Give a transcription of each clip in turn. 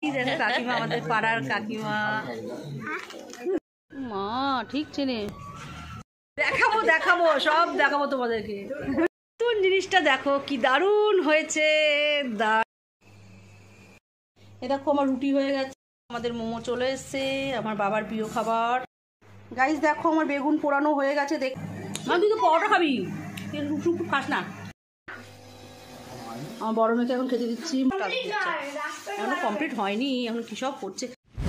দেখো কাকিমা, আমাদের পাড়ার কাকিমা। মা ঠিক চেনে। দেখাবো দেখাবো সব দেখাবো তোমাদেরকে। নতুন জিনিসটা দেখো কি দারুণ হয়েছে। এ দেখো আমার রুটি হয়ে গেছে, আমাদের মোমো চলে এসছে, আমার বাবার প্রিয় খাবার। গাইস দেখো আমার বেগুন পোড়ানো হয়ে গেছে। দেখ মা, তুই তো পরোটা খাবি, রুটি খাস না। আমার বড় মেয়েকে এখন খেতে দিচ্ছি। এখনো কমপ্লিট হয়নি, এখন কি সব করছে।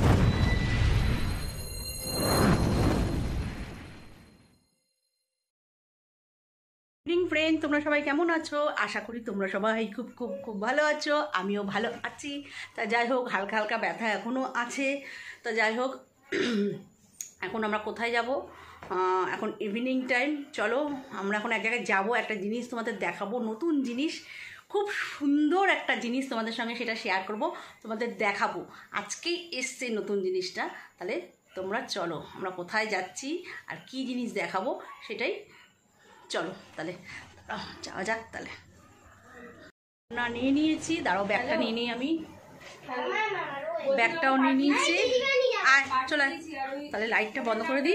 ফ্রেন্ড, তোমরা সবাই কেমন আছো? আশা করি তোমরা সবাই খুব খুব খুব ভালো আছো, আমিও ভালো আছি। তা যাই হোক, হালকা হালকা ব্যথা এখনও আছে। তা যাই হোক, এখন আমরা কোথায় যাব? এখন ইভিনিং টাইম। চলো আমরা এখন এক জায়গায় যাবো, একটা জিনিস তোমাদের দেখাবো, নতুন জিনিস, খুব সুন্দর একটা জিনিস তোমাদের সঙ্গে সেটা শেয়ার করব, তোমাদের দেখাবো। আজকেই এসছে নতুন জিনিসটা। তাহলে তোমরা চলো আমরা কোথায় যাচ্ছি আর কি জিনিস দেখাবো সেটাই। চলো তাহলে যাওয়া যাক। তাহলে না নিয়ে নিয়েছি, দাঁড়াও ব্যাগটা নিয়ে নিই। আমি ব্যাগটাও নিয়ে নিয়েছি। আয় চলে, তাহলে লাইটটা বন্ধ করে দিই।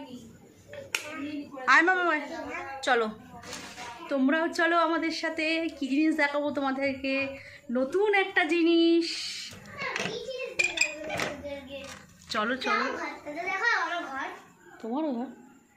আয় মামা, চলো তোমরাও চলো আমাদের সাথে। কি জিনিস দেখাবো তোমাদেরকে, নতুন একটা জিনিস। চলো চলো। তোমারও ঘর?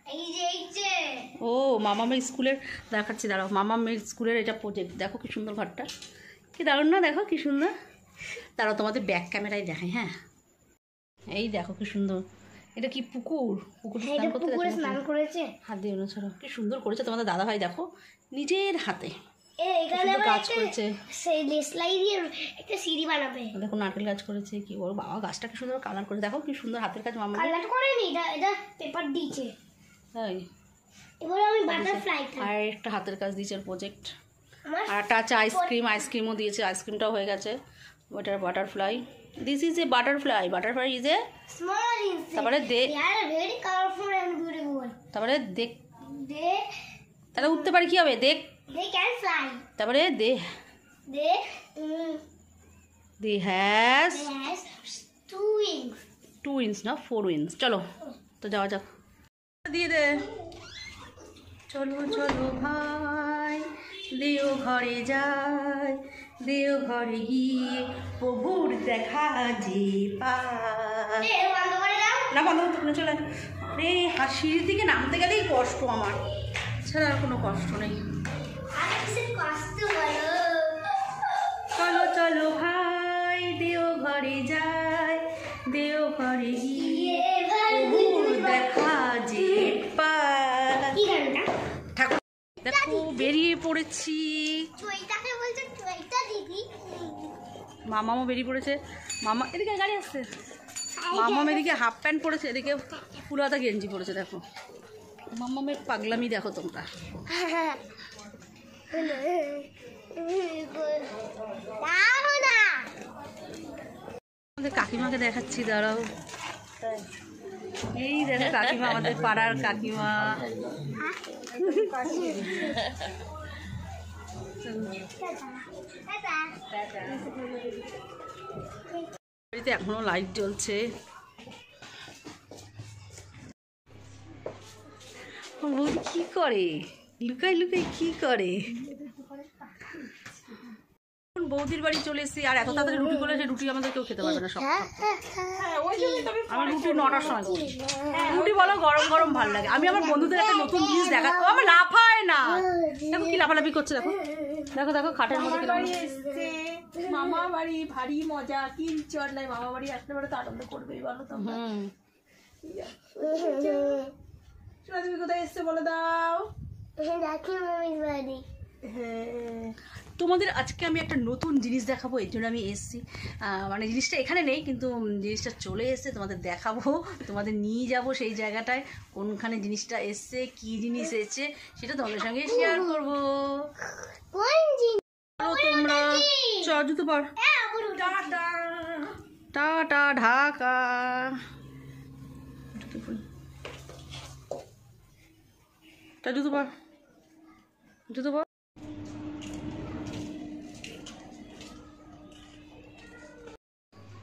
ও মামা মেয়ের স্কুলের দেখাচ্ছি, দাঁড়াও। মামা মেয়ের স্কুলের এটা প্রজেক্ট, দেখো কি সুন্দর ঘরটা, কি দারুণ না? দেখো কি সুন্দর। দাঁড়াও তোমাদের ব্যাক ক্যামেরায় দেখাই। হ্যাঁ এই দেখো কি সুন্দর। এটা কি পুকুর? পুকুরে স্নান করেছে, হাত দিয়ে ছাড়ো। কি সুন্দর করেছে তোমাদের দাদা ভাই, দেখো নিজের হাতে গাছ করেছে। দেখো নারকেল গাছ করেছে, কি বড় বাবা, গাছটা কি সুন্দর কালার করে। দেখো কি সুন্দর হাতের কাজ। মামা কালার করেনি, এটা পেপার দিয়েছে। তাই আর একটা হাতের কাজ দিয়েছে প্রজেক্ট। আর একটা আছে আইসক্রিম, আইসক্রিমও দিয়েছে, আইসক্রিমটাও হয়ে গেছে। ওটার butterfly, this is a butterfly, butterfly is a small insect. তারপরে ভেরি কালারফুল এন্ড বিউটিফুল। তারপরে দেখ, তাহলে উঠতে পারে কি হবে? দেখ, দে ক্যান ফ্লাই। তারপরে দে হ্যাজ 2 উইংস না 4 উইংস। চলো তো যাওয়া যাক। দিয়ে দে। চলো চলো ভাই, দেও ঘরে যাই, দেও ঘরে গিয়ে প্রভুর দেখা যে পাই। না বন্ধ করতে, চলে। আরে হাসির দিকে নামতে গেলেই কষ্ট আমার, ছাড়া আর কোনো কষ্ট নেই। চলো চলো ভাই, দেও ঘরে যাই, দেও ঘরে গিয়ে প্রভুর দেখা যে পাই। দেখো বেরিয়ে পড়েছি, মামাও বেরিয়ে পড়েছে। মামা এদিকে গাড়ি আসছে, মামাম এদিকে হাফ প্যান্ট পরেছে, এদিকে ফুলহাতা গেঞ্জি পরেছে। দেখো মামামের পাগলামি দেখো তোমরা। আমাদের কাকিমাকে দেখাচ্ছি, দাঁড়াও। এই দেখো কাকিমা, আমাদের পাড়ার কাকিমা। বাড়িতে এখনো লাইট জ্বলছে। কি করে লুকাই লুকাই কি করে? বৌদির বাড়ি চলে এসেছি, আর এত তাড়াতাড়ি রুটি করে যে রুটি আমাদের কেউ খেতে পারবে না। সব আমি রুটি 9টার সময় করি। রুটি বলো গরম গরম ভালো লাগে। আমি আমার বন্ধুদের একটা নতুন জিনিস দেখাবো। আমার লাফায় না, দেখো কি লাফালাফি করছে। দেখো দেখো দেখো খাটের মধ্যে মামা বাড়ি ভারী মজা, কি চল নাই। মামা বাড়ি আসলে পরে তো আনন্দ করবেই, বলো তো। তুমি কোথায় এসছে বলে দাও। তোমাদের আজকে আমি একটা নতুন জিনিস দেখাবো, এর জন্য আমি এসেছি। মানে জিনিসটা এখানে নেই, কিন্তু জিনিসটা চলে এসছে, তোমাদের দেখাবো, তোমাদের নিয়ে যাব সেই জায়গাটায়, কোনখানে জিনিসটা এসছে, কি জিনিস এসছে সেটা তোমাদের সঙ্গে শেয়ার করবো। তোমরা জুতো পর, টাটা ঢাকা। জুতো পর, জুতো পর।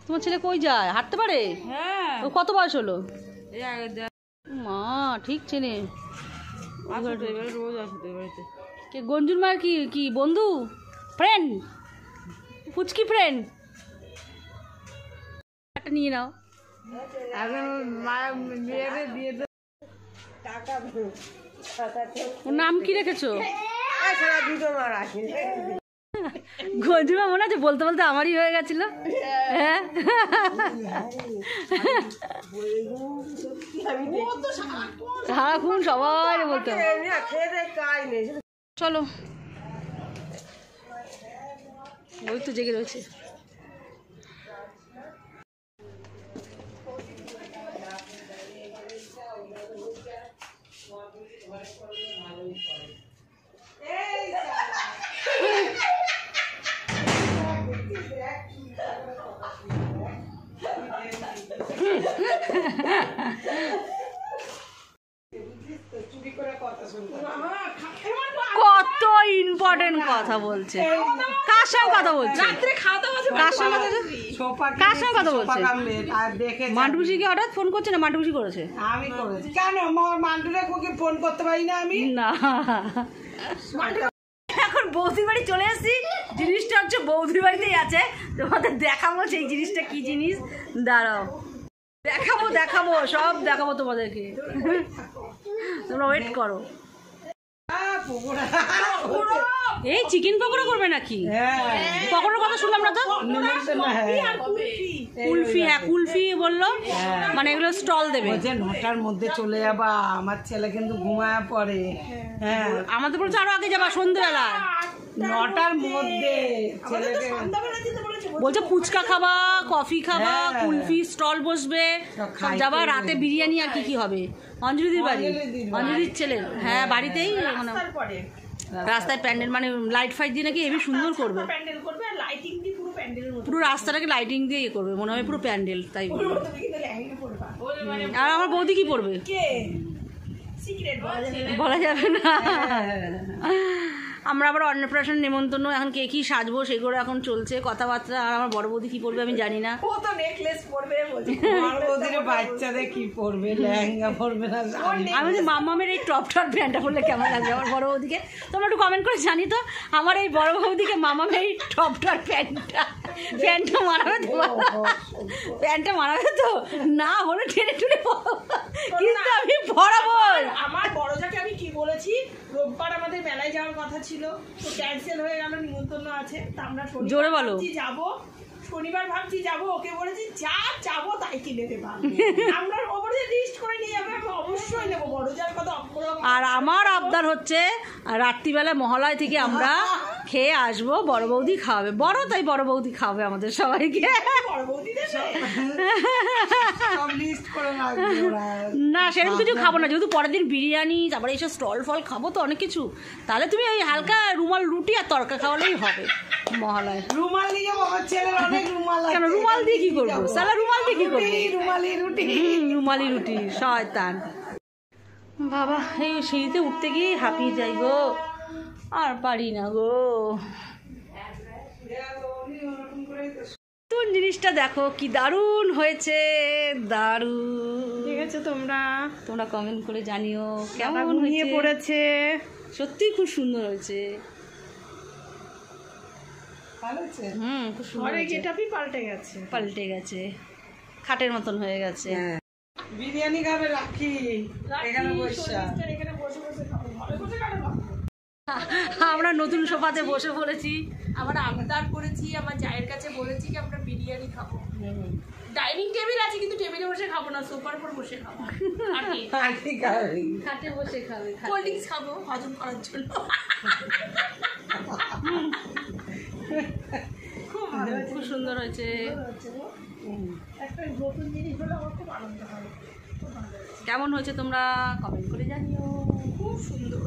তোমার ছেলে কই যায়, হাঁটতে পারে? হ্যাঁ ও কত বয়স হলো? এই আগে মা ঠিক চেনে। রোজ আসতে বাড়িতে। কে গঞ্জুর মার কি কি বন্ধু, ফ্রেন্ড, ফুচকি ফ্রেন্ড? একটা নিয়ে নাও। এখন মায়ের মেয়েরে দিয়ে দে ওর নাম কি রেখেছো? দুটো মার আসে। গঞ্জুমা মনে আছে বলতে বলতে আমারই হয়ে গেছিল। হ্যাঁ সারাক্ষণ সবাই বলতো। চলো ওই তো জেগে রয়েছে। কত ইম্পর্টেন্ট কথা বলছে। কার সঙ্গে কথা বলছে? কার সঙ্গে কথা বলছে? মান্টুসিকে হঠাৎ ফোন করছে না? মান্টুসি করেছে? আমি করেছি। কেন মান্টুরে ওকে ফোন করতে পারি না আমি? না এখন বৌদির বাড়ি চলে এসেছি। জিনিসটা হচ্ছে বৌদির বাড়িতেই আছে, তোমাদের দেখাবো সেই জিনিসটা কি জিনিস। দাঁড়াও দেখাবো সব দেখাবো তোমাদেরকে, তোমরা ওয়েট করো। এই চিকেন পকোড়া করবে নাকি? পকোড়ার কথা শুনলাম না তো। কুলফি, হ্যাঁ কুলফি বললো, মানে এগুলো স্টল দেবে। 9টার মধ্যে চলে যাবা, আমার ছেলে কিন্তু ঘুমায় পড়ে। হ্যাঁ আমাদের বলছে আরো আগে যাবা, সন্ধ্যেবেলা 9টার মধ্যে ছেলেকে বলছে ফুচকা খাবা, কফি খাবা, কুলফি স্টল বসবে, সব যাবা। রাতে বিরিয়ানি আর কি কি হবে। অঞ্জলিদির বাড়ি, অঞ্জলির ছেলের, হ্যাঁ বাড়িতেই মানে রাস্তায় প্যান্ডেল, মানে লাইট ফাইট দিয়ে নাকি হেবি সুন্দর করবে। পুরো রাস্তাটাকে লাইটিং দিয়ে ইয়ে করবে, মনে হয় পুরো প্যান্ডেল। তাই আর আমার বৌদি কি পড়বে বলা যাবে না। আমরা আবার অন্নপ্রাশন নেমন্তন্ন, এখন কে কি সাজবো সেগুলো এখন চলছে কথাবার্তা। আর আমার বড় বৌদি কি পড়বে আমি জানি না। ও তো নেকলেস পরবে বলছে, বড় বৌদির বাচ্চাদের কি পরবে, লেহেঙ্গা পরবে না। আমি বলছি মাম্মামের এই টপ প্যান্টটা পরলে কেমন লাগবে আমার বড় বৌদিকে? তোমরা একটু কমেন্ট করে জানি তো আমার এই বড় বৌদিকে মাম্মামের এই টপ প্যান্টটা মানাবে তো? প্যান্টটা মানাবে তো? না হলে টেনে টুনে কিন্তু আমি পরাবো। আমার বড়জাকে আমি কি বলেছি, রোববার আমাদের মেলায় যাওয়ার কথা ছিল, তো ক্যান্সেল হয়ে গেল, নিমন্ত্রণ আছে। তা আমরা জোরে বলো যাবো, শনিবার ভাবছি যাবো। ওকে বলেছি যা যাবো তাই কিনে দেবা। আমরা ওপরে লিস্ট করে নিয়ে যাবো, আমি অবশ্যই নেবো। বড়জার কথা। আর আমার আবদার হচ্ছে রাত্রিবেলা মহালয় থেকে আমরা খেয়ে আসবো, বড় বৌদি খাওয়াবে। বড় তাই বড় বৌদি খাওয়াবে আমাদের সবাইকে। বড় বৌদি না সেরকম কিছু খাবো না, যেহেতু পরের দিন বিরিয়ানি, তারপরে এইসব স্টল ফল খাবো তো অনেক কিছু। তাহলে তুমি ওই হালকা রুমাল রুটি আর তরকা খাওয়ালেই হবে মহালয়। রুমাল নিয়ে যাবো, আমার ছেলের অনেক রুমাল আছে। কেন রুমাল দিয়ে কি করবো? সালা রুমাল দিয়ে কি করবো? রুমালি রুটি, রুমালি রুটি শয়তান। বাবা এই সিঁড়িতে উঠতে গিয়ে হাঁপিয়ে যাই গো, আর পারি না গো। নতুন জিনিসটা দেখো কি দারুণ হয়েছে, দারুণ। ঠিক আছে, তোমরা কমেন্ট করে জানিও কেমন হয়েছে। পড়েছে সত্যি খুব সুন্দর হয়েছে। খুব সুন্দর হয়েছে। পাল্টে গেছে, খাটের মতন হয়ে গেছে। বিরিয়ানি খাবে রাখি এখানে বসে। আমরা নতুন সোফাতে বসে পড়েছি। আমরা আবদার করেছি, আমার জায়ের কাছে বলেছি যে আমরা বিরিয়ানি খাবো। ডাইনিং টেবিল আছে কিন্তু টেবিলে বসে খাবো না, সোফার উপর বসে খাবো। খাটে বসে খাবে, কোল্ড ড্রিঙ্কস খাবো হজম করার জন্য। খুব সুন্দর হয়েছে। একটা নতুন জিনিস হলে আমার খুব আনন্দ হয়। কেমন হয়েছে তোমরা কমেন্ট করে জানিও। খুব সুন্দর।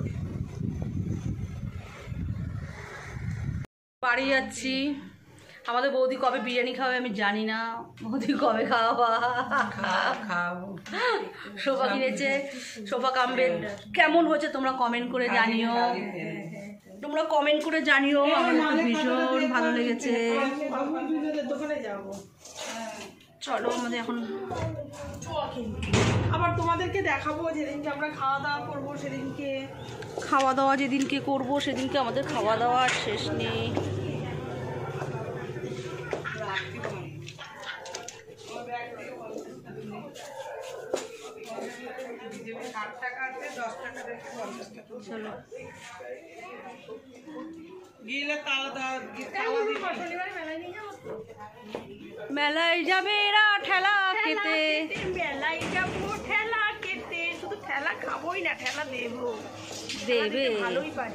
বাড়ি যাচ্ছি। আমাদের বৌদি কবে বিরিয়ানি খাবে আমি জানি না। বৌদি কবে খাওয়া খাবো। সোফা কিনেছে, সোফা কামবে। কেমন হয়েছে তোমরা কমেন্ট করে জানিও। তোমরা কমেন্ট করে জানিও, আমার ভীষণ ভালো লেগেছে। দোকানে যাবো। চলো আমাদের এখন আবার তোমাদেরকে দেখাবো যেদিনকে আমরা খাওয়া দাওয়া করবো সেদিনকে। খাওয়া দাওয়া যেদিনকে করবো সেদিনকে আমাদের খাওয়া দাওয়ার শেষ নেই। চলো মেলায় যাবে এরা ঠেলা খেতে, মেলায় যাবো ঠেলা খেতে, শুধু ঠেলা খাবোই না, ঠেলা দেবো, দেবে। ভালোই পারি।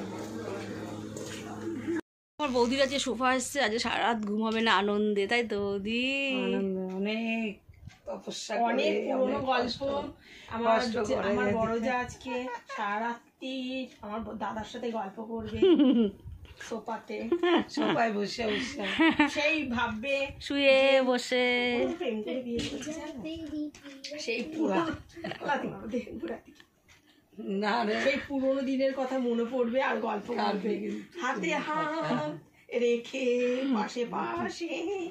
আমার বৌদির আজকে সোফা এসছে, আজকে সারা রাত ঘুমাবে না আনন্দে, তাই তো বৌদি? অনেক অনেক পুরোনো গল্প। আমার বড় যা আজকে সারা রাত্রি আমার দাদার সাথে গল্প করবে সোফাতে, সোফায় বসে বসে সেই ভাববে শুয়ে বসে। প্রেম করে বিয়ে করছে সেই পুরা না সেই পুরোনো দিনের কথা মনে পড়বে আর গল্প করবে, হাতে হাত রেখে পাশে পাশে।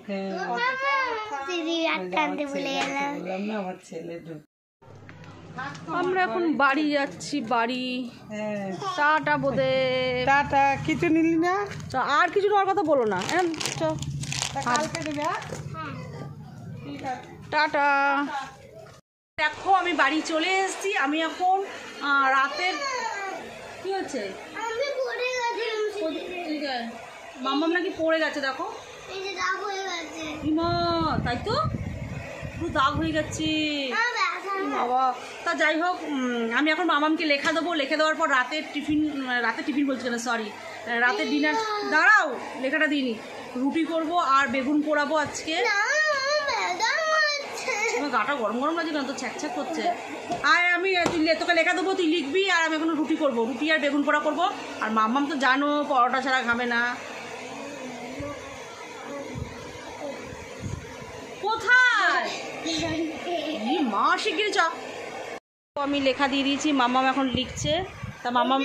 আমরা এখন বাড়ি যাচ্ছি, বাড়ি। টাটা বোধে, টাটা। কিছু নিলি না? আর কিছু নেওয়ার কথা বলো না। কালকে দেবে। টাটা। দেখো আমি বাড়ি চলে এসেছি। আমি এখন রাতের কি হচ্ছে, মাম্মাম নাকি পড়ে গেছে, দেখো তাই তো পুরো দাগ হয়ে গেছে বাবা। তা যাই হোক, আমি এখন মামামকে লেখা দেবো, লিখে দেওয়ার পর রাতের টিফিন বলছি কেন, সরি, রাতের ডিনার। দাঁড়াও, লেখাটা দিইনি। রুটি করব আর বেগুন পোড়াবো আজকে। আমার গাটা গরম গরম লাগছে কেন, তো ছ্যাক করছে। আর আমি তোকে লেখা দেবো, তুই লিখবি, আর আমি এখন রুটি করবো, রুটি আর বেগুন পোড়া করবো। আর মাম্মাম তো জানো পরোটা ছাড়া খাবে না। কোথায় মা শিগগিরি চ। আমি লেখা দিয়ে দিয়েছি, মাম্মাম এখন লিখছে। তা মাম্মাম,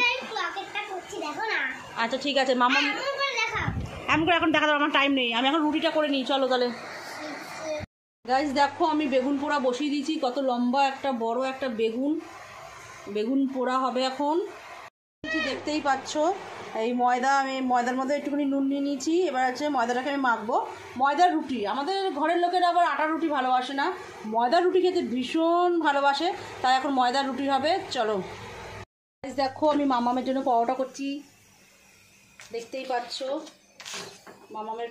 আচ্ছা ঠিক আছে মাম্মাম, এমন করে এখন দেখা যাবে, আমার টাইম নেই, আমি এখন রুটিটা করে নিই। চলো তাহলে গাইস, দেখো আমি বেগুন পোড়া বসিয়ে দিয়েছি। কত লম্বা একটা বড় একটা বেগুন পোড়া হবে এখন। দেখতেই পাচ্ছ এই ময়দা, আমি ময়দার মধ্যে একটুখানি নুন নিয়ে নিয়েছি। এবার হচ্ছে ময়দাটাকে আমি মাখবো। ময়দার রুটি, আমাদের ঘরের লোকেরা আবার আটার রুটি ভালোবাসে না, ময়দার রুটি খেতে ভীষণ ভালোবাসে, তাই এখন ময়দার রুটি হবে। চলো দেখো আমি মামামের জন্য পরোটা করছি, দেখতেই পাচ্ছ মামামের।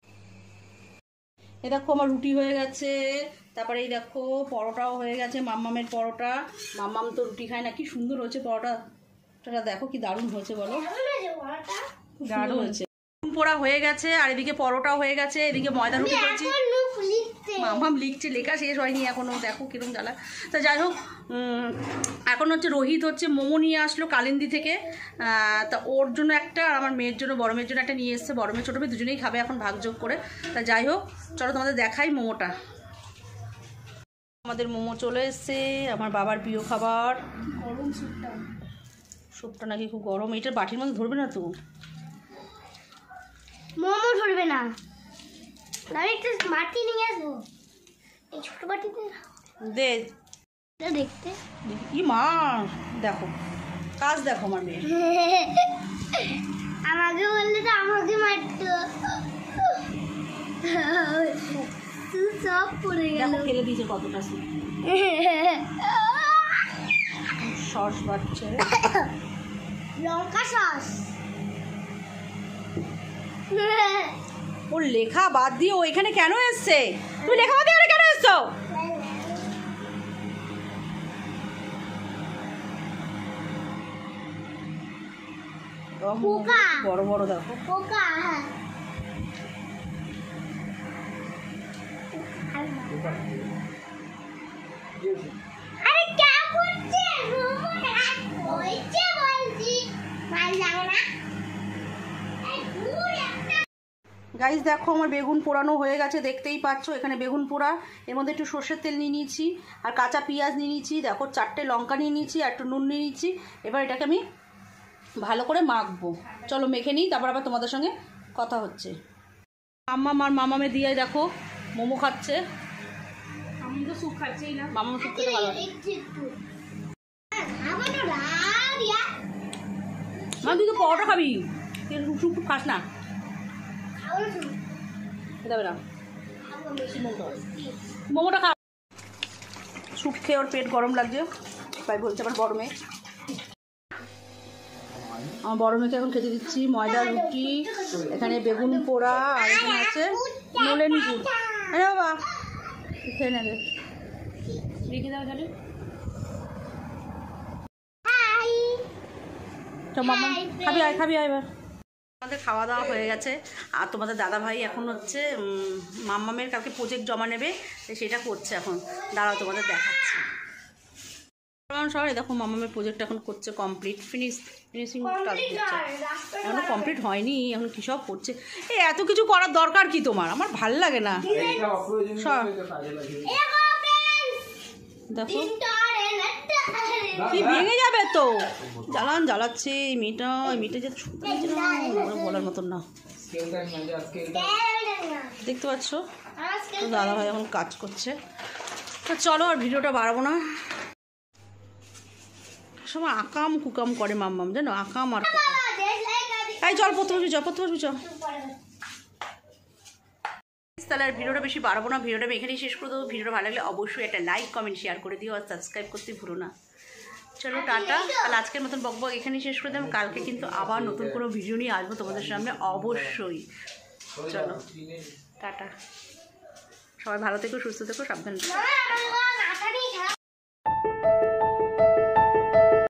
এই দেখো আমার রুটি হয়ে গেছে, তারপরে এই দেখো পরোটাও হয়ে গেছে, মাম্মামের পরোটা। মাম্মাম তো রুটি খায় না। কি সুন্দর হয়েছে পরোটাটা, দেখো কি দারুণ হয়েছে বলো, দারুণ হয়েছে। পোড়া হয়ে গেছে আর এদিকে পরোটাও হয়ে গেছে, এদিকে ময়দা রুটি করছি। মাম্মাম লিখছে, লেখা শেষ হয়নি এখনো, দেখো কিরকম জ্বালা। তা যাই হোক, এখন হচ্ছে রোহিত হচ্ছে মোমো নিয়ে আসলো কালিন্দি থেকে। তা ওর জন্য একটা, আর আমার মেয়ের জন্য, বড় মেয়ের জন্য একটা নিয়ে এসছে। বড় মেয়ে ছোটো মেয়ে দুজনেই খাবে এখন ভাগযোগ করে। তা যাই হোক, চলো তোমাদের দেখাই মোমোটা। আমাদের মোমো চলে এসছে, আমার বাবার প্রিয় খাবার। গরম স্যুপটা নাকি খুব গরম, এটার বাটির মধ্যে ধরবে না তো? মোমো ধরবে না, আমি একটা বাটি নিয়ে আসবো, এই ছোট বাটিতে দে দেখতে। কি মা, দেখো কাজ দেখো আমার মেয়ে। আমাকে বললে তো আমাকে মারতো, তুই সব পড়ে গেল। দেখো ফেলে দিয়েছে কতটা সস বাচ্চা, লঙ্কা সস। ওর লেখা বাদ দিয়ে ও এখানে কেন এসছে? তুই লেখা বাদ দিয়ে কেন এসছো? বড় বড় দেখো পোকা। আরে কে করছে? বলছি মাল লাগে না। গাইস দেখো আমার বেগুন পোড়ানো হয়ে গেছে, দেখতেই পাচ্ছ। এখানে বেগুন পোড়া, এর মধ্যে একটু সর্ষের তেল নিয়ে নিয়েছি, আর কাঁচা পেঁয়াজ নিয়ে নিয়েছি, দেখো 4টে লঙ্কা নিয়ে নিয়েছি, আর একটু নুন নিয়ে নিয়েছি। এবার এটাকে আমি ভালো করে মাখবো। চলো মেখে নিই, তারপর আবার তোমাদের সঙ্গে কথা হচ্ছে। মাম্মাম আর মামামে দিয়ে দেখো মোমো খাচ্ছে। আমি তো স্যুপ খাচ্ছিই না। মামা সুপ খেতে ভালো লাগে। মা তুই তো পরোটা খাবি, তুই সুপ খাস না, খেতে হবে না। মোমোটা খা। স্যুপ খেয়ে ওর পেট গরম লাগছে, তাই বলছে আমার বড় মেয়ে। আমার বড় মেয়েকে এখন খেতে দিচ্ছি ময়দা রুটি, এখানে বেগুন পোড়া, আর এখানে আছে নলেন গুড়। হ্যাঁ বাবা খেয়ে নেবে, রেখে দাও তাহলে। মামা খাবি আয়, খাবি আয় এবার। আমাদের খাওয়া দাওয়া হয়ে গেছে, আর তোমাদের দাদা ভাই এখন হচ্ছে মাম্মামের কালকে প্রজেক্ট জমা নেবে, সেটা করছে এখন। দাঁড়াও তোমাদের দেখাচ্ছি। সবাই দেখো মাম্মামের প্রজেক্ট এখন করছে, কমপ্লিট ফিনিশিং কাজ করছে, এখনো কমপ্লিট হয়নি, এখন কী সব করছে। এই এত কিছু করার দরকার কি তোমার? আমার ভাল লাগে না। দেখো কি ভেঙে যাবে তো, জ্বালাচ্ছে এই মেয়েটা যে বলার মতন না। দেখতে পাচ্ছ দাদা ভাই এখন কাজ করছে। তো চলো আর ভিডিওটা বাড়াবো না। সবাই আকাম কুকাম করে মাম্মাম, জানো, আকাম আর এই চল প্রথমে চল। তাহলে আর ভিডিওটা বেশি বাড়াবো না, ভিডিওটা আমি এখানেই শেষ করে দেবো। ভিডিওটা ভালো লাগলে অবশ্যই একটা লাইক কমেন্ট শেয়ার করে দিও, আর সাবস্ক্রাইব করতে ভুলো না। চলো টাটা। তাহলে আজকের মতন বকবক এখানেই শেষ করে দেবো। কালকে কিন্তু আবার নতুন কোনো ভিডিও নিয়ে আসবো তোমাদের সামনে অবশ্যই। চলো টাটা, সবাই ভালো থেকো, সুস্থ থেকো, সাবধানে থেকো।